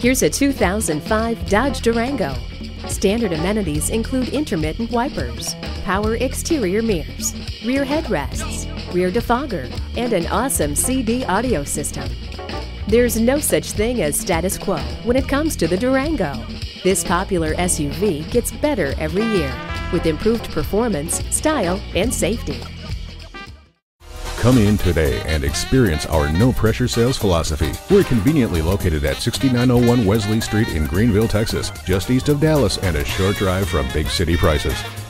Here's a 2005 Dodge Durango. Standard amenities include intermittent wipers, power exterior mirrors, rear headrests, rear defogger, and an awesome CD audio system. There's no such thing as status quo when it comes to the Durango. This popular SUV gets better every year with improved performance, style, and safety. Come in today and experience our no-pressure sales philosophy. We're conveniently located at 6901 Wesley Street in Greenville, Texas, just east of Dallas and a short drive from big city prices.